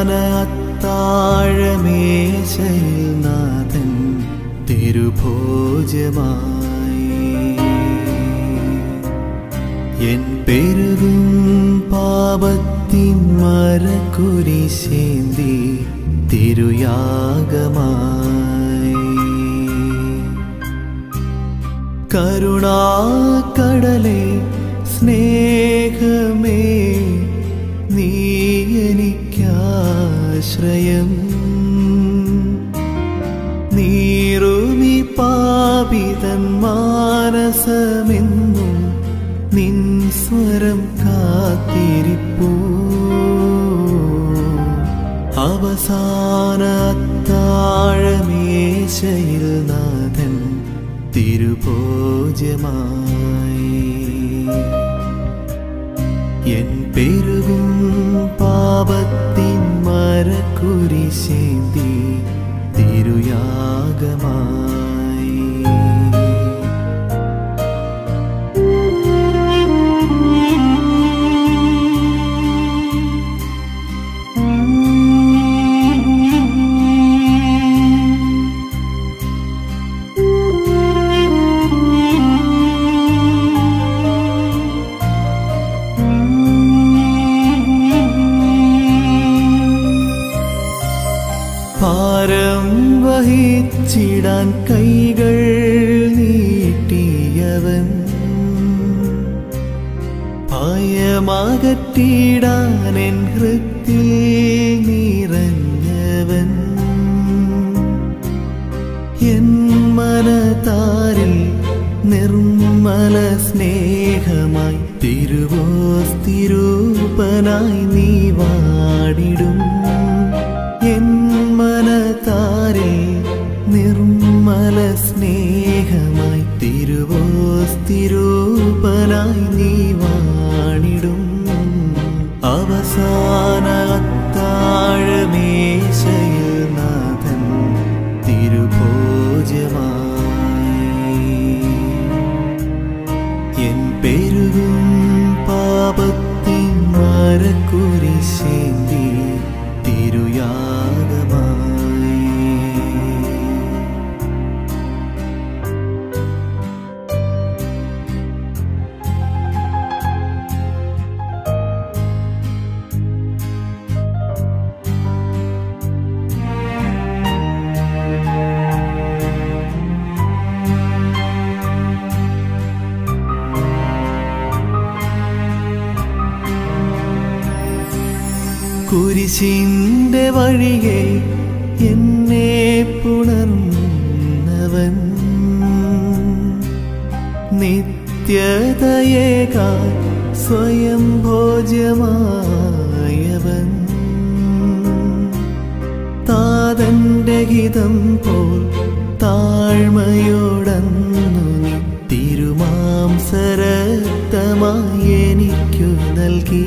അത്താഴമേശയിൽ നാഥൻ തിരുഭോജമായി എൻ പെരുകും പാപത്തിൻ മരക്കുരിശേന്തി തിരുയാഗമായി കരുണാക്കടലേ സ്നേഹമേ നീ എനിക്കാശ്രയം നീറുമി പാപിതൻ മാനസമെന്നും നിൻ സ്വരം കാത്തിരിപ്പൂ അവസാന അത്താഴമേശയിൽ നാഥൻ തിരുഭോജമായി എൻ പെരുകും പാപത്തിൻ മരക്കുരിശേന്തി തിരുയാഗമായി ഭാരം വഹിച്ചിടാൻ കൈകൾ നീട്ടിയവൻ ഭയമകറ്റിടാൻ എൻ ഹൃത്തിൽ നിറഞ്ഞവൻ എൻ മനതാരിൽ നിർമ്മല സ്നേഹമായി തിരുവോസ്തിരൂപനായി നീ വാടിടും എൻ മനതാരിൽ നിർമ്മല സ്നേഹമായി തിരുവോസ്തിരൂപനായി നീ വാണിടും അവസാന അത്താഴമേശയിൽ നാഥൻ തിരുഭോജമായി എൻ പെരുകും പാപത്തിൻ മരക്കുരിശേന്തി തിരുയാഗമായി കുരിശിന്റെ വഴിയെ എന്നെ പുണർന്നവൻ നിത്യതയേകാൻ സ്വയം ഭോജ്യമായവൻ താതന്റെ ഹിതം പോൽ താഴ്മയോടന്നു നീ തിരുമാംസരക്തമായി എനിക്കു നൽകി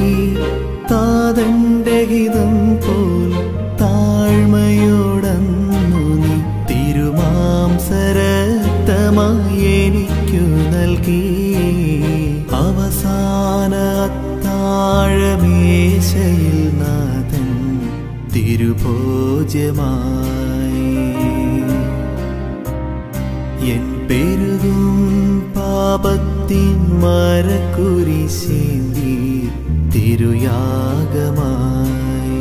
താതന്റെ ഹിതം പോൽ താഴ്മയോടന്നു നീ തിരുമാംസരക്തമായി എനിക്കു നൽകി അവസാന അത്താഴമേശയിൽ നാഥൻ തിരുഭോജമായി എൻ പെരുകും പാപത്തിൻ മരക്കുരിശേന്തി തിരുയാഗമായി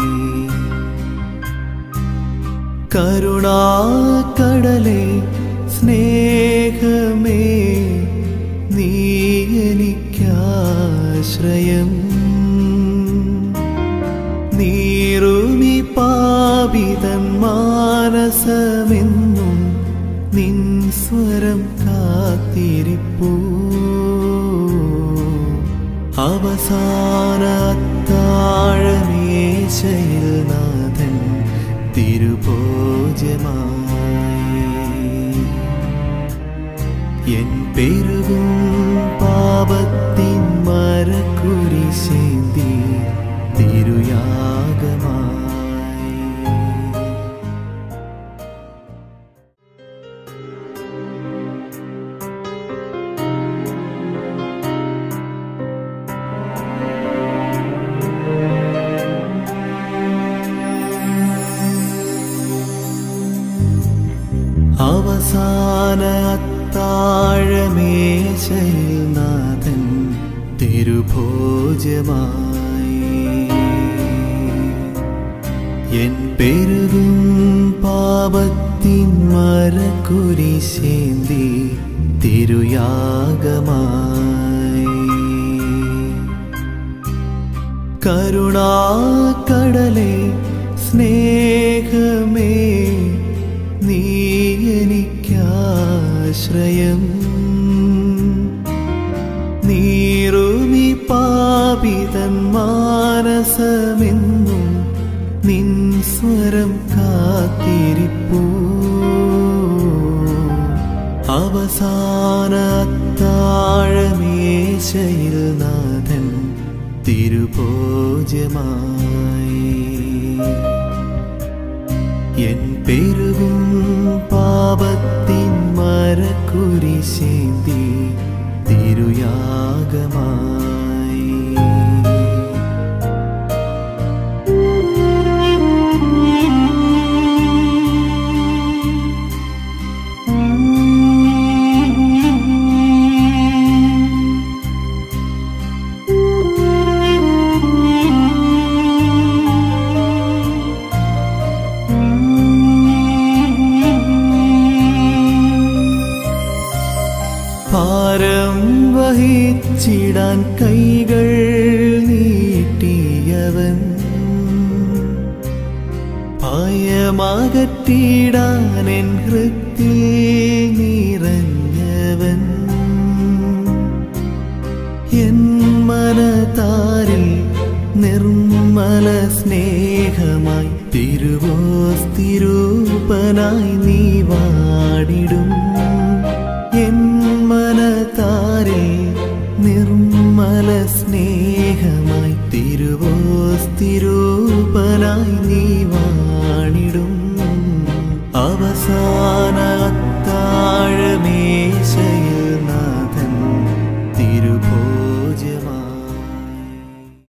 കരുണാക്കടലേ സ്നേഹമേ നീ എനിക്കാശ്രയം നീറുമി പാപിതൻ മാനസമെന്നും നിൻ സ്വരം കാത്തിരിപ്പൂ അവസാന അത്താഴമേശയിൽ നാഥൻ തിരുഭോജമായി എൻ പെരുകും പാപത്തിൻ മരക്കുരിശേന്തി തിരുയാഗമായി അവസാന അത്താഴമേശയിൽ നാഥൻ തിരുഭോജ്യമായി എൻ പെരുകും പാപത്തിൻ മരക്കുരിശേന്തി തിരുയാഗമായി കരുണാക്കടലേ സ്നേഹമേ നീ എനിക്കാശ്രയം നീറുമി പാപിതൻ മാനസമെന്നും നിൻ സ്വരം കാത്തിരിപ്പൂ അവസാന അത്താഴമേശയിൽ നാഥൻ തിരുഭോജ്യമായി എൻ പെരുകും പാപത്തിൻ മരക്കുരിശേന്തി തിരുയാഗമായി ഭാരം വഹിച്ചിടാൻ കൈകൾ നീട്ടിയവൻ ഭയമകറ്റിടാൻ എൻ ഹൃത്തിൽ നിറഞ്ഞവൻ എൻ മനതാരിൽ നിർമ്മല സ്നേഹമായി തിരുവോസ്തിരൂപനായി നീ വാടിടും എൻ മനതാരിൽ നിർമ്മല സ്നേഹമായി തിരുവോസ്തിരൂപനായി നീ വാണിടും അവസാന അത്താഴമേ